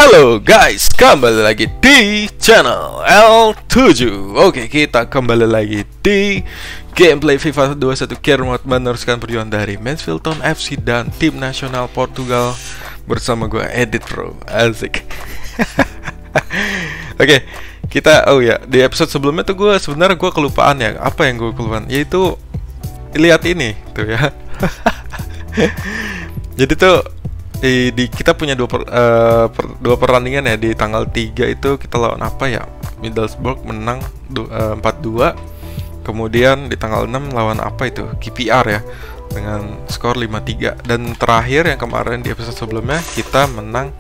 Halo guys, kembali lagi di channel L7. Oke, kita kembali lagi di gameplay FIFA 21 Care Mode, meneruskan perjuangan dari Mansfield Town FC dan tim nasional Portugal bersama gue Edit Bro. Asik. Oke, kita di episode sebelumnya tuh gue sebenarnya kelupaan ya. Apa yang gue kelupaan? Yaitu lihat ini tuh ya. Jadi tuh kita punya dua pertandingan ya. Di tanggal 3 itu kita lawan apa ya, Middlesbrough menang 4-2. Kemudian di tanggal 6 lawan apa itu, KPR ya, dengan skor 5-3. Dan terakhir yang kemarin di episode sebelumnya kita menang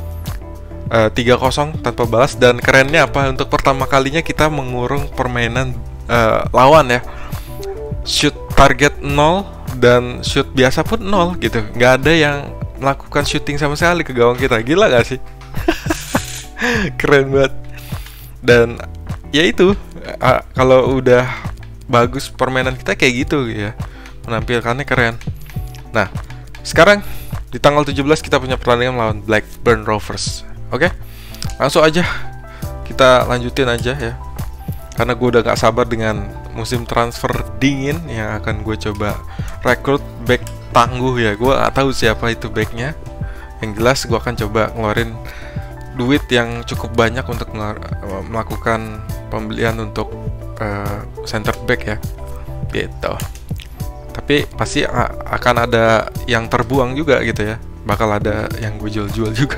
3-0 tanpa balas. Dan kerennya apa, untuk pertama kalinya kita mengurung permainan lawan ya. Shoot target 0 dan shoot biasa pun 0 gitu. Nggak ada yang melakukan shooting sama sekali ke gawang kita. Gila gak sih? Keren banget. Dan ya itu, kalau udah bagus permainan kita kayak gitu ya, menampilkannya keren. Nah, sekarang di tanggal 17 kita punya pertandingan melawan Blackburn Rovers. Oke? Langsung aja kita lanjutin aja ya, karena gue udah gak sabar dengan musim transfer dingin yang akan gue coba rekrut back tangguh ya. Gue gak tahu siapa itu backnya. Yang jelas gue akan coba ngeluarin duit yang cukup banyak untuk melakukan pembelian untuk center back ya, gitu. Tapi pasti akan ada yang terbuang juga gitu ya. Bakal ada yang gue jual-jual juga.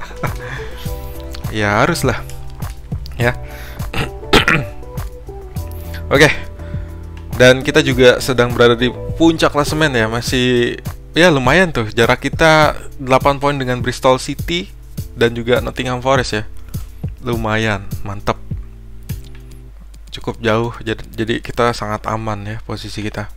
Ya haruslah ya. Oke. Dan kita juga sedang berada di puncak klasemen ya. Masih ya lumayan tuh. Jarak kita 8 poin dengan Bristol City dan juga Nottingham Forest ya. Lumayan, mantap. Cukup jauh. Jadi kita sangat aman ya posisi kita.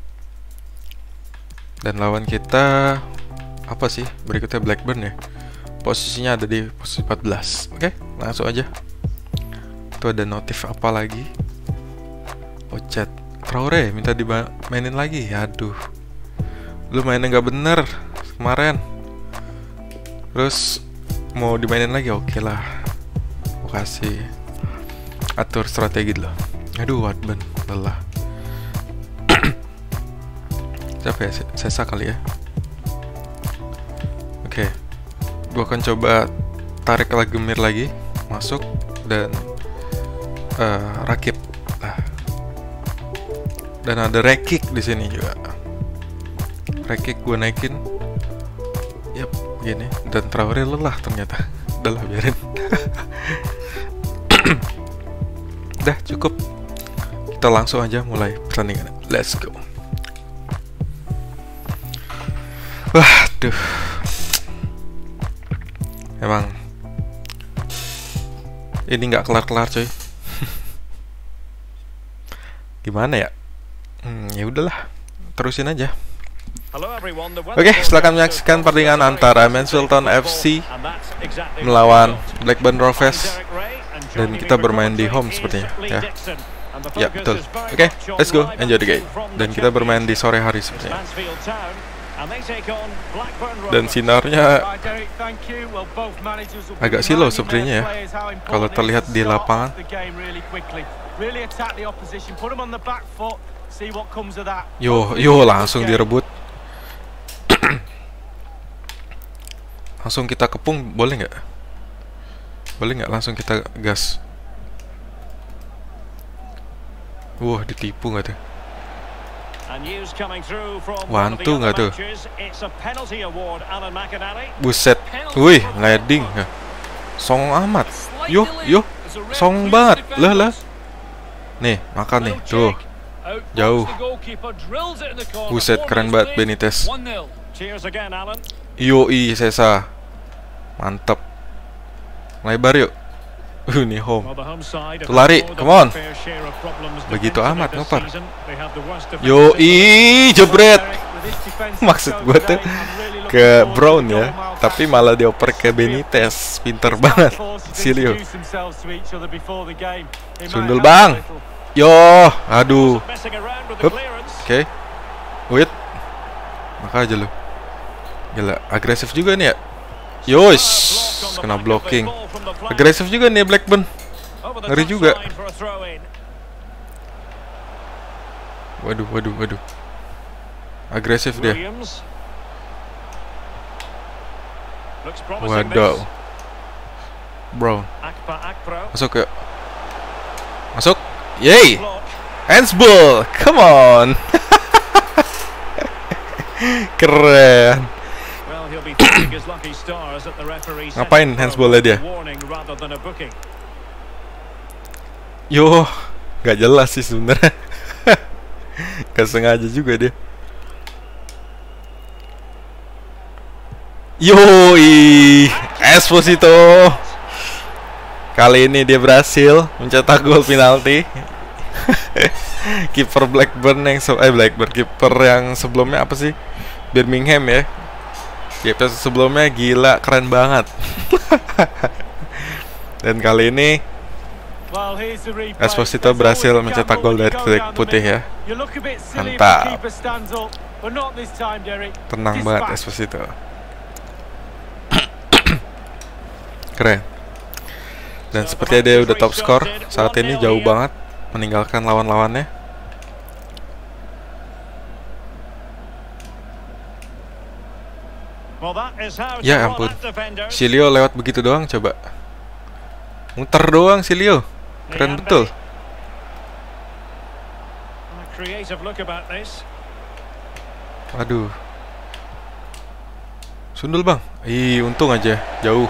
Dan lawan kita apa sih? Berikutnya Blackburn ya. Posisinya ada di posisi 14. Oke, langsung aja. Itu ada notif apa lagi? Oh, chat Traore minta dimainin lagi. Aduh, lu mainnya nggak bener kemarin, terus mau dimainin lagi. Oke lah, aku kasih atur strategi dulu. Aduh, Wadban lelah. Siapa ya? Sesa kali ya. Oke, gua akan coba tarik lagi Mir lagi masuk dan rakit lah. Dan ada rekik di sini juga. Rekik gue naikin. Yap, gini. Dan Traore lelah ternyata. Udah lah, biarin. Udah cukup. Kita langsung aja mulai pertandingan. Let's go. Waduh. Emang ini nggak kelar-kelar coy. Gimana ya? Ya udahlah, terusin aja. Oke, silakan menyaksikan pertandingan antara Mansfield Town FC melawan Blackburn Rovers. Dan kita bermain di home sepertinya ya. Ya, betul. Oke, let's go, enjoy the game. Dan kita bermain di sore hari sepertinya. Dan sinarnya agak silau sepertinya ya, kalau terlihat di lapangan. Yo, langsung direbut. Langsung kita kepung, boleh nggak? Boleh nggak langsung kita gas? Wah, ditipu nggak tuh? Wantu nggak tuh? Buset, wih, sliding nggak? Song amat. Yo, song banget, lah. Nih, makan nih, tuh. Jauh. Buset, keren banget Benitez. Yoi, Sesa. Mantap. Lebar yuk. Nih home. Tuh lari, come on. Begitu amat ngopar. Yoi, jebret. Maksud gue tuh ke Brown ya, tapi malah dioper ke Benitez. Pinter banget Silio. Sundul bang. Yo, aduh. Oke. Wait. Maka aja lu. Gila, agresif juga nih ya. Yos, kena blocking. Agresif juga nih Blackburn. Ngeri juga. Waduh. Agresif dia. Waduh. Brown. Masuk ya. Masuk. Yay. Handsball. Come on. Keren. Ngapain handsball-nya dia? Yo, gak jelas sih sebenarnya. Gak sengaja juga dia. Yoi, Esposito. Kali ini dia berhasil mencetak gol penalti. Kiper Blackburn yang kiper yang sebelumnya apa sih? Birmingham ya. Kiper sebelumnya gila, keren banget. Dan kali ini Esposito berhasil mencetak gol dari titik putih ya. Mantap. Tenang banget Esposito. Keren. Dan sepertinya dia udah top skor saat ini, jauh banget meninggalkan lawan-lawannya. Ya ampun, Silio lewat begitu doang, coba muter doang Silio. Keren betul. Waduh, sundul bang. Ih, untung aja jauh.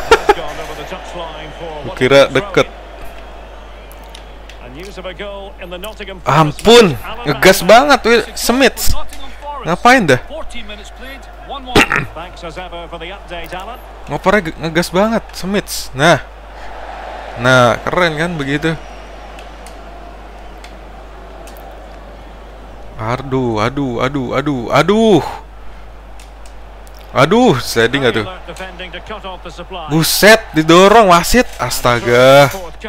Kira deket. Ampun, ngegas banget Smith. Ngapain dah? Ngopernya ngegas banget Smith. Nah, keren kan begitu. Aduh, steady nggak tuh? Buset, didorong wasit. Astaga.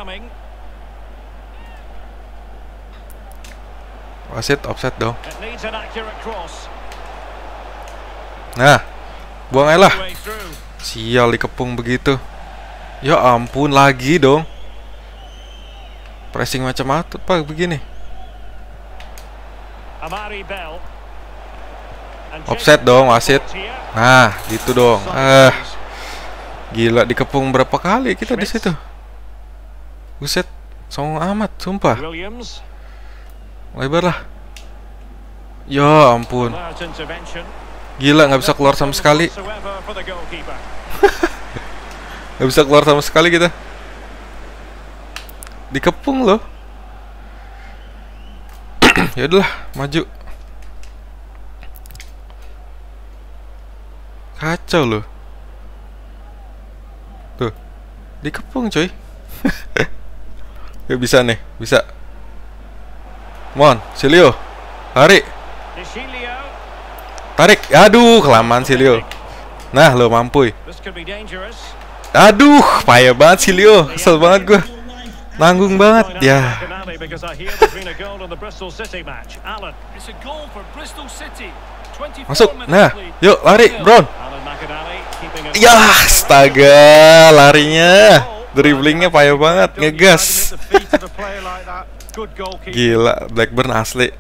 Wasit offset dong. Nah, buang aja lah. Sial, dikepung begitu. Ya ampun, lagi dong. Pressing macam apa begini? Offset dong wasit. Nah, gitu dong. Gila, dikepung berapa kali kita di situ. Buset, songong amat, sumpah. Lebar lah. Ya ampun. Gila, nggak bisa keluar sama sekali. Nggak bisa keluar sama sekali kita. Dikepung loh. Ya udahlah, maju. Kacau loh. Tuh, dikepung coy. Ya bisa nih, bisa. Come on, Silio. Lari. Tarik. Aduh, kelamaan Silio. Nah, lo mampu. Aduh, payah banget Silio. Kesel banget gue. Nanggung banget ya. Masuk. Nah, yuk lari, Brown. Ya, astaga, larinya. Dribblingnya payah banget, ngegas. Gila, Blackburn asli.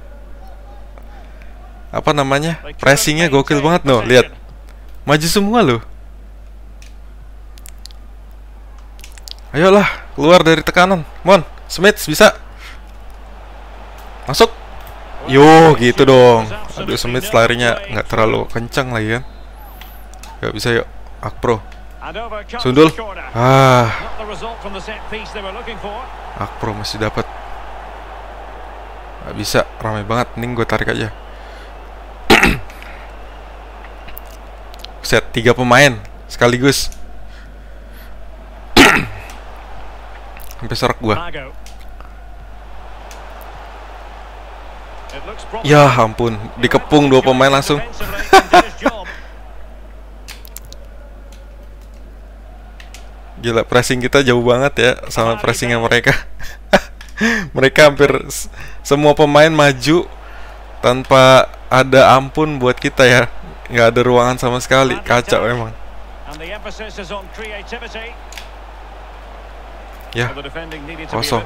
Apa namanya? Pressingnya gokil banget no, lihat. Maju semua loh. Ayolah, keluar dari tekanan. Mon, Smith bisa. Masuk. Yo, gitu dong. Aduh, Smith larinya nggak terlalu kencang lagi kan. Gak bisa yuk. Akpro. Sundul. Akpro masih dapat. Gak bisa, ramai banget. Mending gue tarik aja. Set 3 pemain sekaligus. Sampai serak gua. Ya ampun, dikepung 2 pemain langsung. Gila, pressing kita jauh banget ya sama pressingnya mereka. Mereka hampir semua pemain maju tanpa ada ampun buat kita ya. Nggak ada ruangan sama sekali. Kacau emang. Ya, kosong.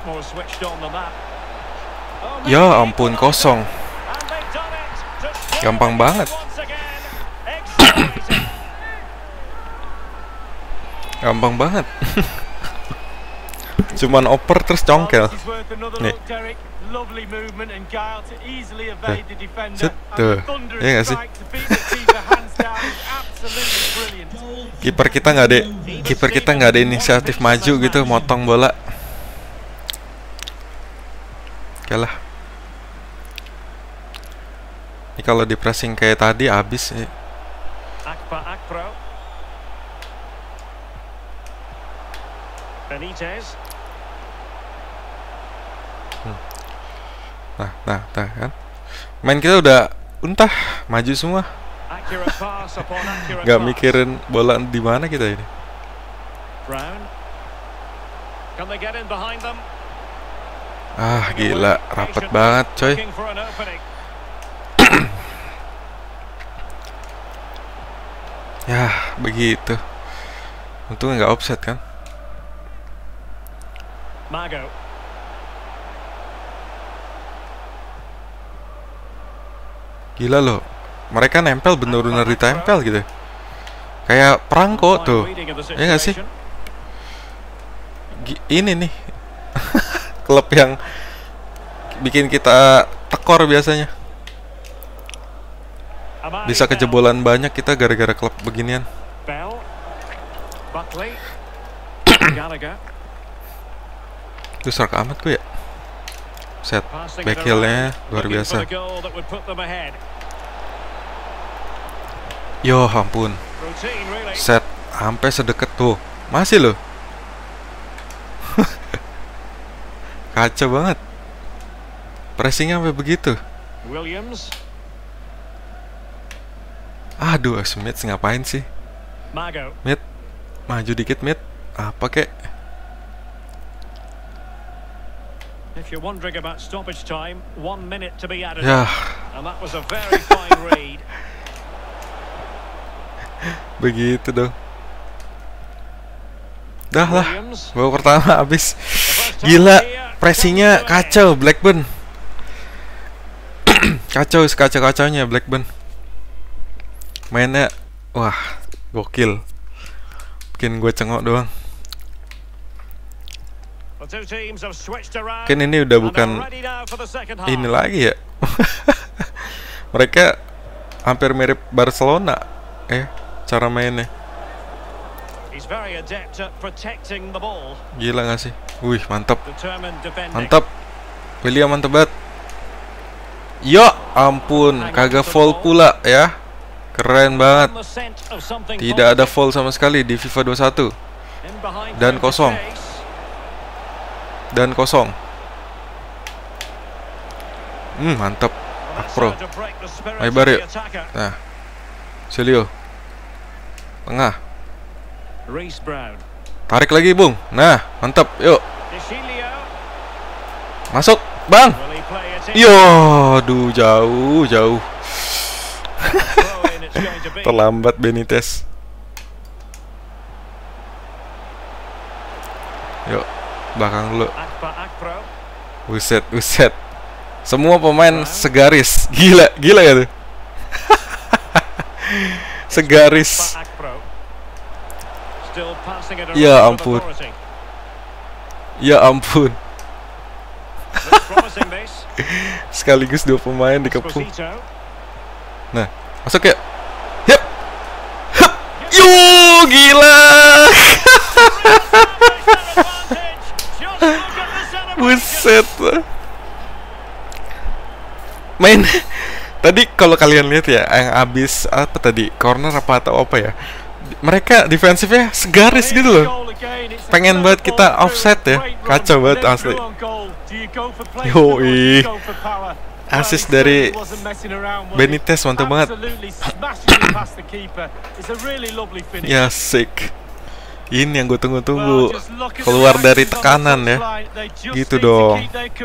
Ya ampun, kosong. Gampang banget. Gampang banget. Cuman oper terus congkel. Nih. Set tuh. Ya nggak sih? Kiper kita nggak ada inisiatif maju gitu, motong bola. Oke lah. Ini kalau di pressing kayak tadi habis nih. Nah kan. Main kita udah untah, maju semua. Gak mikirin bola di mana kita ini. Ah, gila, rapet banget, coy. Ya, begitu. Untungnya nggak offset kan. Gila loh, mereka nempel, bener-bener ditempel gitu. Kayak perangko tuh, ya nggak sih? Ini nih klub yang bikin kita tekor biasanya. Bisa kejebolan banyak kita gara-gara klub beginian. Itu serak amat gue ya. Set back heel-nya luar biasa. Yo ampun. Set sampai sedekat tuh. Masih loh. Kacau banget. Pressingnya sampai begitu. Aduh, Smith ngapain sih? Mid, maju dikit Mid. Apa kek? If you're wondering about stoppage time, 1 minute to be added. Ya. And that was a very fine read. Begitu dong. Dah lah, babak pertama habis. Gila, pressingnya kacau Blackburn. Kacau sekacau-kacaunya Blackburn. Mainnya, wah, gokil. Bikin gue cengok doang. Kan ini udah bukan ini lagi ya. Mereka hampir mirip Barcelona cara mainnya. Gila gak sih? Wih, mantap. Mantap. William mantap banget. Ya ampun, kagak foul pula ya. Keren banget. Tidak ada foul sama sekali di FIFA 21. Dan kosong. Mantap. Akpro. Maibar yuk. Nah, Celio tengah. Tarik lagi Bung. Nah, mantap. Yuk. Masuk Bang. Yo, aduh, jauh. Terlambat Benitez. Yuk, belakang dulu. Buset. Semua pemain segaris. Gila gak tuh? Segaris. Ya ampun. Sekaligus 2 pemain dikepung. Nah, masuk ya. Yap. Yo, gila. Buset. Main tadi kalau kalian lihat ya, yang abis apa tadi, corner atau apa ya, mereka defensifnya segaris gitu loh. Pengen banget kita offset ya. Kacau banget asli. Yoi. Assist dari Benitez mantap banget. Ya, sick. Ini yang gue tunggu-tunggu, keluar dari tekanan ya. Gitu dong.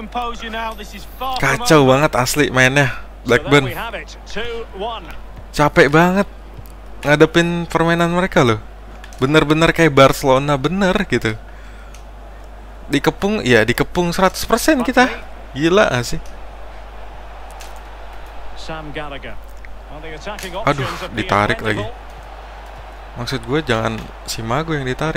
Kacau banget asli mainnya Blackburn. Capek banget ngadepin permainan mereka loh. Bener-bener kayak Barcelona, bener gitu. Dikepung, ya dikepung 100% kita. Gila gak sih? Aduh, ditarik lagi. Maksud gue jangan si Mago yang ditarik.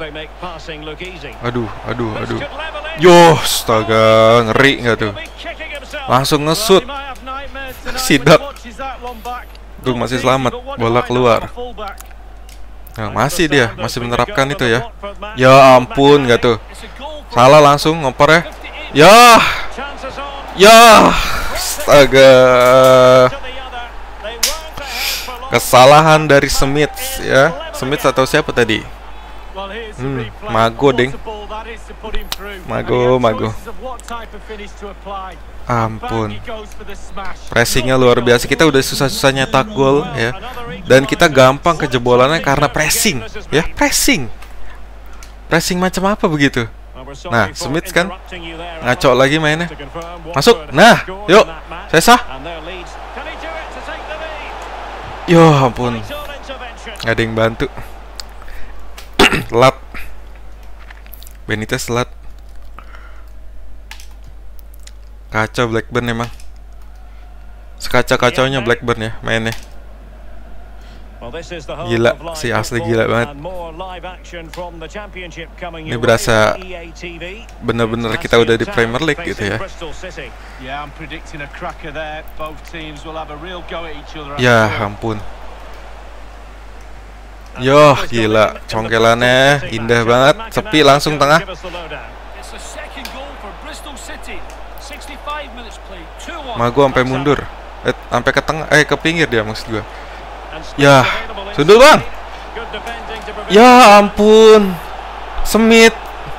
Aduh. Yo, astaga, ngeri nggak tuh? Langsung ngesut. Sidap. Tuh masih selamat, bola keluar. Nah, masih dia, masih menerapkan itu ya. Ya ampun, nggak tuh? Salah langsung ngoper ya. Ya, astaga. Kesalahan dari Smith ya. Smith atau siapa tadi? Mago deng. Mago. Ampun. Pressingnya luar biasa. Kita udah susah-susah nyetak gol ya. Dan kita gampang kejebolannya karena pressing ya. Pressing macam apa begitu? Nah, Smith kan ngaco lagi mainnya. Masuk. Nah, yuk. Sesa. Yo ampun, nggak ada yang bantu. Telat. Benitez telat. Kacau Blackburn emang. Sekacau-kacaunya Blackburn ya mainnya. Gila, si asli gila banget. Ini berasa bener-bener kita udah di Premier League gitu ya. Ya ampun. Yo, gila, congkelannya indah banget. Sepi langsung tengah. Mago sampai mundur. Sampai ke tengah, ke pinggir dia maksud gua. Ya, sundul bang. Ya ampun, Smith.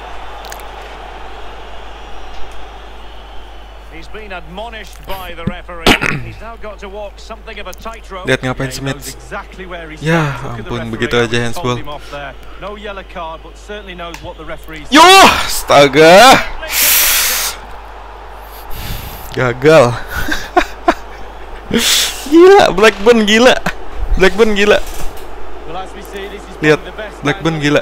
Lihat ngapain Smith. Ya ampun, begitu aja handsball. Yo, astaga. Gagal. Gila, Blackburn gila. Lihat, Blackburn gila.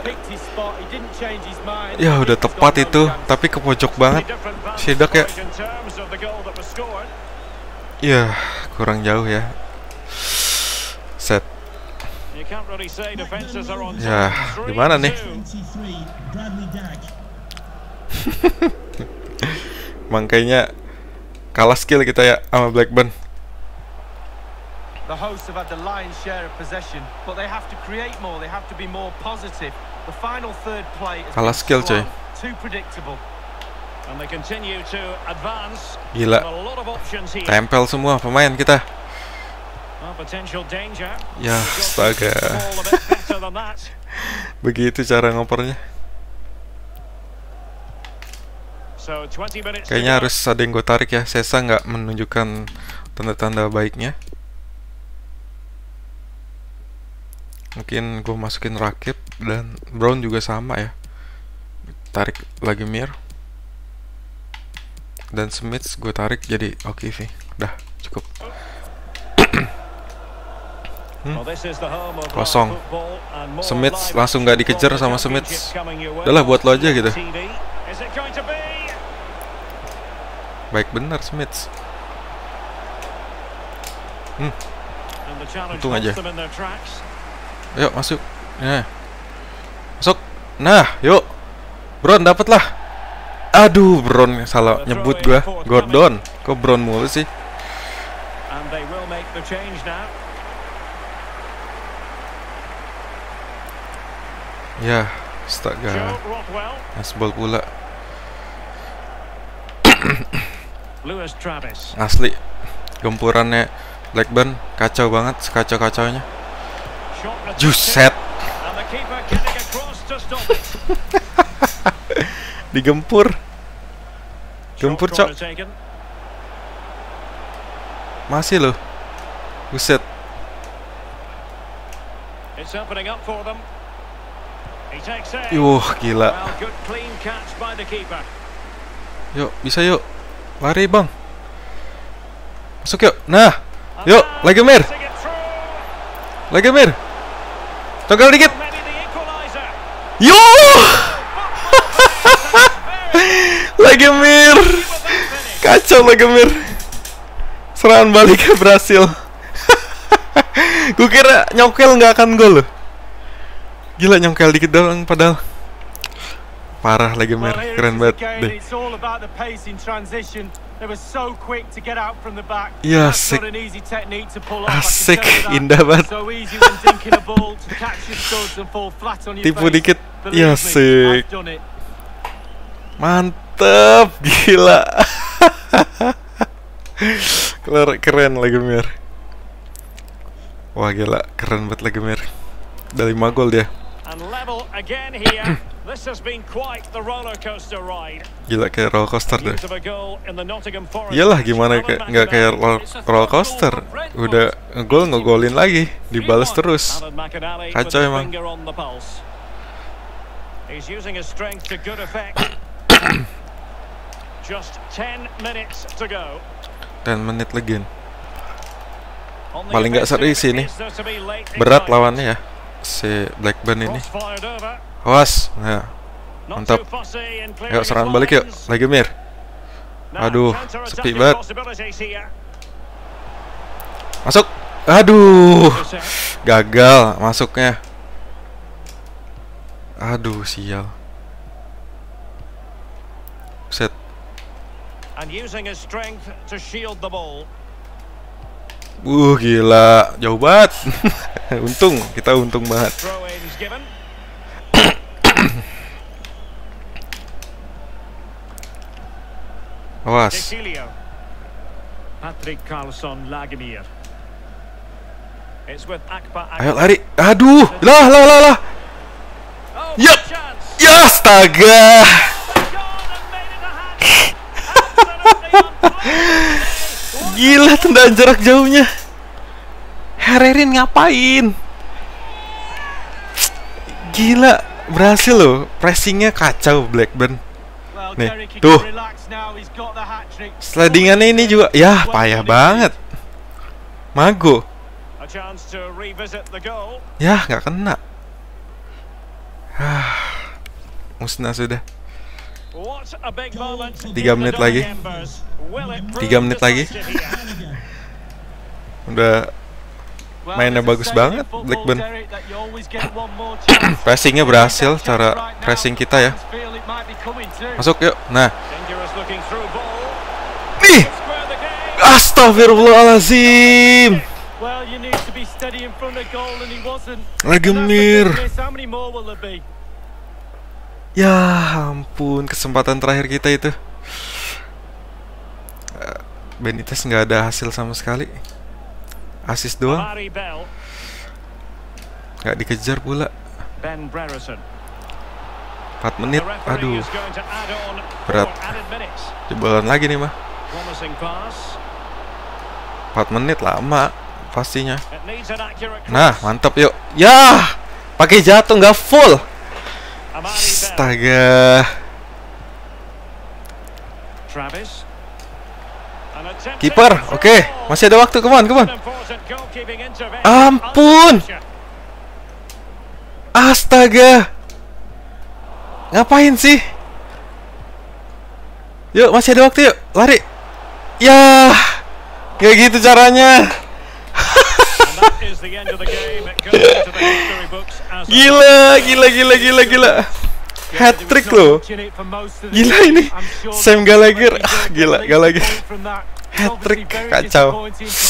Ya udah tepat itu, tapi ke pojok banget. Shedak ya. Ya, kurang jauh ya. Set. Ya, gimana nih? Makanya kalah skill kita ya sama Blackburn. The hosts have had the lion's share of possession, but they have to create more. They have to be more positive. The final third play is kalah skill coy. Too predictable. And they continue to advance. Gila. Tempel semua pemain kita. Ya, astaga. Begitu cara ngopernya. Kayaknya harus ada yang gue tarik ya. Sesa nggak menunjukkan tanda-tanda baiknya. Mungkin gue masukin Rakip dan Brown juga sama ya. Tarik lagi Mir. Dan Smith gue tarik jadi O'Keefe. Udah cukup. Kosong. Smith langsung gak dikejar sama Smith. Udahlah buat lo aja gitu. Baik benar Smith. Untung aja. Yuk masuk. Nah. Masuk. Nah, yuk. Brown dapat lah. Aduh, Brown salah nyebut gua. Gordon. Kok Brown mulu sih? Ya, astaga. Asbol pula. Asli. Gempurannya Blackburn kacau banget, sekacau-kacaunya. Juset. Digempur. Gempur cok. Masih loh. Buset. Gila. Yuk, bisa yuk. Lari bang. Masuk yuk. Nah. Yuk, lagi Mir. Tonggal dikit. Yo! Lagemir. Kacau Lagemir. Serangan baliknya berhasil. Gue kira nyokel nggak akan gol loh. Gila, nyongkel dikit doang padahal. Parah Lagemir, keren banget deh. Ya, asik. Asik, indah banget. Tipu dikit. Ya, asik. Mantep, gila. Keren Lagemir. Wah gila, keren banget Lagemir. Udah 5 gol dia. Gila, kayak roller coaster deh. Iyalah, gimana nggak kayak roller coaster. Udah ngegolin lagi, dibalas terus. Kacau emang. 10 menit lagi. Paling nggak seri sih ini. Berat lawannya ya, si Blackburn ini. Awas, nah, mantap. Yuk serangan balik yuk, Lagemir. Aduh, sepi banget. Masuk. Aduh, gagal masuknya. Aduh, sial. Set. Gila, jauh banget. Untung, kita untung banget. Awas. Ayo lari. Aduh, lah. Yup. Ya, astaga. Gila, tendang jarak jauhnya. Hererin ngapain? Gila, berhasil loh. Pressingnya kacau Blackburn. Nih, tuh. Slidingannya ini juga, ya payah banget. Mago. Ya, nggak kena. Musnah sudah. 3 menit lagi. 3 menit lagi. Udah mainnya bagus banget Blackburn. Pressingnya berhasil, cara pressing kita ya. Masuk yuk. Nah. Nih. Astagfirullahaladzim. Lagemir. Ya ampun, kesempatan terakhir kita itu. Benitez nggak ada hasil sama sekali. Asis doang. Nggak dikejar pula. 4 menit. Aduh, berat. Jebalan lagi nih mah. 4 menit lama pastinya. Nah, mantap yuk. Ya, pakai jatuh nggak full. Astaga. Kiper, oke. Masih ada waktu, come on. Ampun. Astaga. Ngapain sih? Yuk, masih ada waktu yuk. Lari. Ya. Kayak gitu caranya. Gila. Hat-trick loh. Gila ini. Sam Gallagher. Gila, Gallagher. Hat-trick, kacau.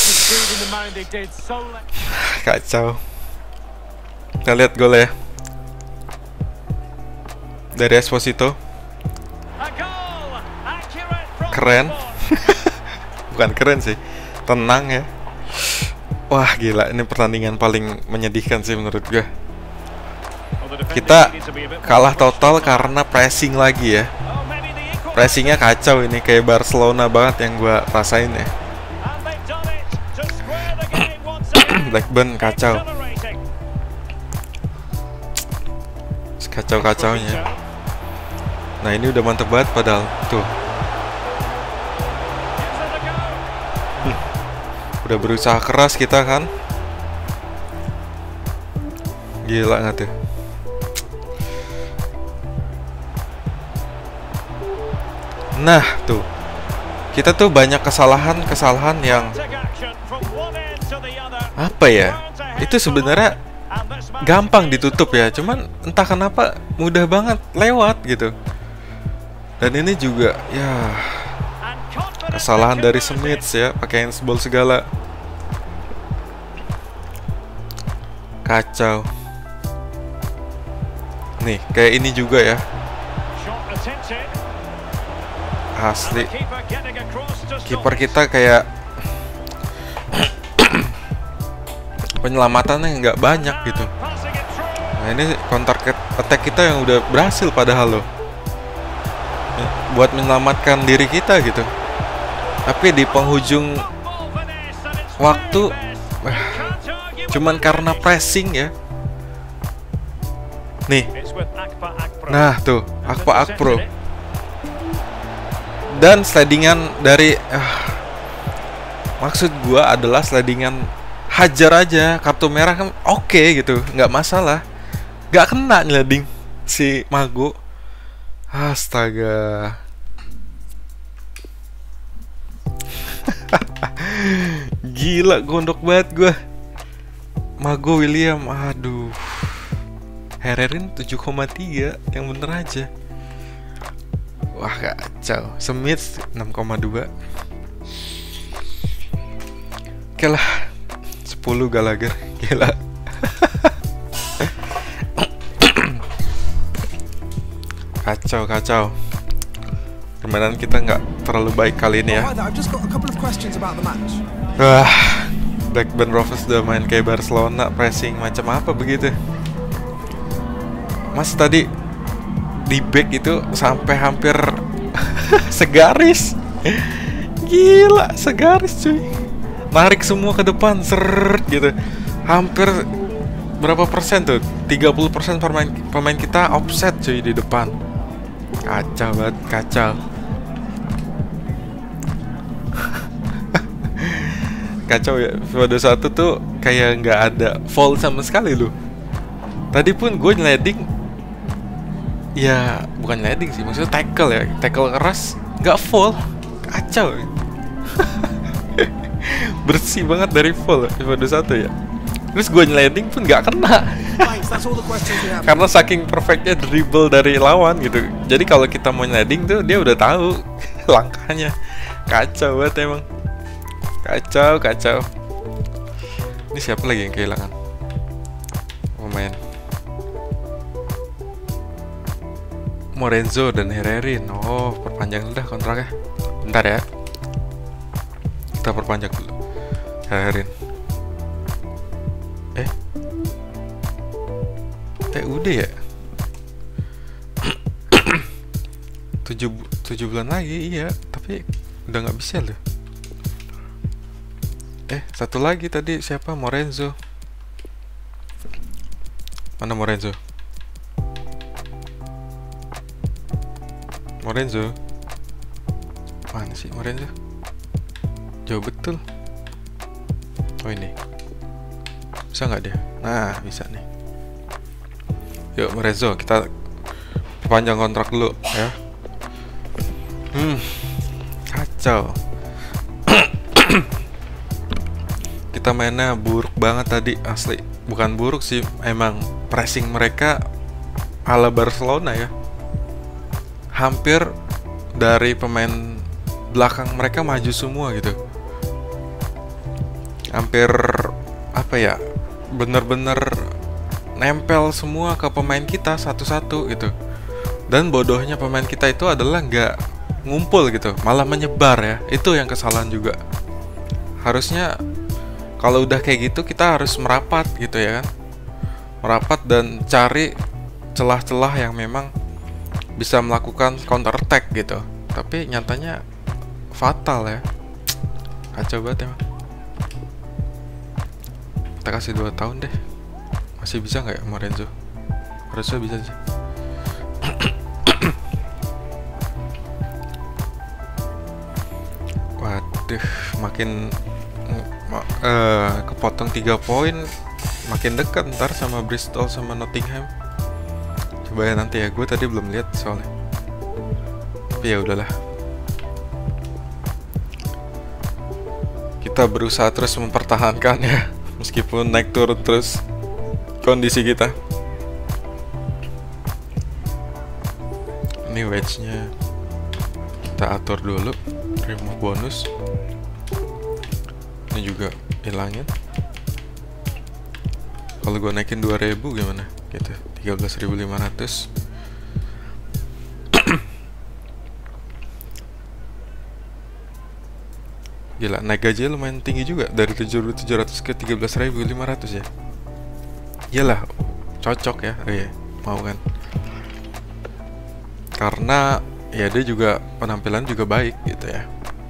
Kita lihat gol ya. Dari Esposito. Keren. Bukan keren sih, tenang ya. Wah gila, ini pertandingan paling menyedihkan sih menurut gue. Kita kalah total karena pressing lagi ya. Pressingnya kacau ini, kayak Barcelona banget yang gue rasain ya. Blackburn kacau. Kacau-kacaunya. Nah ini udah mantep banget padahal. Tuh. Udah berusaha keras kita kan. Gila nggak tuh. Nah, tuh. Kita tuh banyak kesalahan-kesalahan yang apa ya? Itu sebenarnya gampang ditutup ya, cuman entah kenapa mudah banget lewat gitu. Dan ini juga ya kesalahan dari Smith ya, pakai handsball segala. Kacau. Nih, kayak ini juga ya. Asli. Kiper kita kayak penyelamatannya nggak banyak gitu. Nah, ini counter attack kita yang udah berhasil padahal loh. Buat menyelamatkan diri kita gitu. Tapi di penghujung waktu cuman karena pressing ya. Nih. Nah, tuh, Akpro. Dan slidingan dari maksud gua adalah slidingan hajar aja, kartu merah kan oke gitu, nggak masalah. Nggak kena sliding si Mago. Astaga. Gila, gondok banget gua. Mago William, aduh. Hererin 7,3, yang bener aja. Wah, kacau. Smith 6,2. Oke lah, 10 Gallagher. Gila. Kacau. Permainan kita nggak terlalu baik kali ini ya. Wah, Blackburn Rovers udah main kayak Barcelona, pressing macam apa begitu. Mas tadi di back itu sampai hampir segaris. Gila, segaris cuy. Narik semua ke depan, seret gitu. Hampir berapa persen tuh? 30% pemain kita offset cuy di depan. Kacau banget, kacau. Kacau ya. Pada satu tuh kayak nggak ada foul sama sekali loh. Tadi pun gue nyeleding. Ya, bukan landing sih, maksudnya tackle ya. Tackle keras, nggak full. Kacau. Bersih banget dari full episode 1 ya. Terus gue landing pun nggak kena. Karena saking perfectnya dribble dari lawan gitu. Jadi kalau kita mau landing tuh dia udah tahu langkahnya. Kacau banget emang. Kacau. Ini siapa lagi yang kehilangan pemain? Morenzo dan Hererin. Oh, perpanjang udah kontraknya. Bentar ya. Kita perpanjang dulu. Hererin. Udah ya. 7 bulan lagi, iya. Tapi udah nggak bisa loh. Satu lagi tadi siapa? Morenzo. Mana Morenzo? Mana sih Morenzo? Jauh betul. Oh ini. Bisa nggak dia? Nah, bisa nih. Yuk Morenzo, kita perpanjang kontrak dulu ya. Kacau. Kita mainnya buruk banget tadi, asli. Bukan buruk sih, emang pressing mereka ala Barcelona ya. Hampir dari pemain belakang mereka maju semua gitu. Hampir apa ya, bener-bener nempel semua ke pemain kita satu-satu gitu. Dan bodohnya pemain kita itu adalah nggak ngumpul gitu, malah menyebar ya. Itu yang kesalahan juga. Harusnya kalau udah kayak gitu kita harus merapat gitu ya kan. Merapat dan cari celah-celah yang memang bisa melakukan counter attack gitu. Tapi nyatanya fatal ya. Kacau banget emang. Kita kasih 2 tahun deh. Masih bisa nggak ya Morenzo? Harusnya bisa sih. Waduh, makin kepotong 3 poin, makin dekat ntar sama Bristol sama Nottingham. Coba ya nanti ya, gue tadi belum lihat soalnya. Tapi ya udahlah. kita berusaha terus mempertahankan ya, meskipun naik turun terus kondisi kita. Ini wedge-nya kita atur dulu, remove bonus. Ini juga hilangin. Kalau gue naikin 2000 gimana? Gitu, 13.500. Gila, naik gaji lumayan tinggi juga, dari 7.700 ke 13.500 ya. Iyalah, cocok ya. Oh iya, mau kan? Karena ya dia juga penampilan juga baik gitu ya.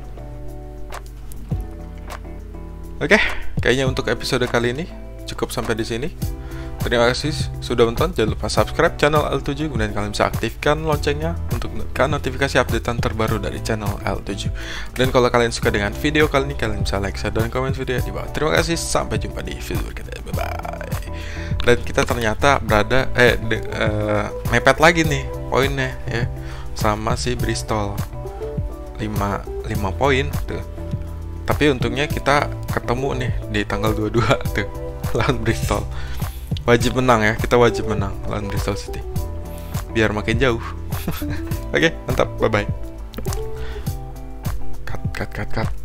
Oke, kayaknya untuk episode kali ini cukup sampai di sini. Terima kasih sudah menonton. Jangan lupa subscribe channel L7, kemudian kalian bisa aktifkan loncengnya untuk mendapatkan notifikasi updatean terbaru dari channel L7. Dan kalau kalian suka dengan video kali ini, kalian bisa like, share, dan komen video di bawah. Terima kasih, sampai jumpa di video berikutnya. Bye bye. Dan kita ternyata berada mepet lagi nih poinnya ya, sama si Bristol 5 poin tuh. Tapi untungnya kita ketemu nih di tanggal 22 tuh lawan Bristol. Wajib menang ya, kita wajib menang lawan Bristol City biar makin jauh. Oke, mantap, bye bye. Cut.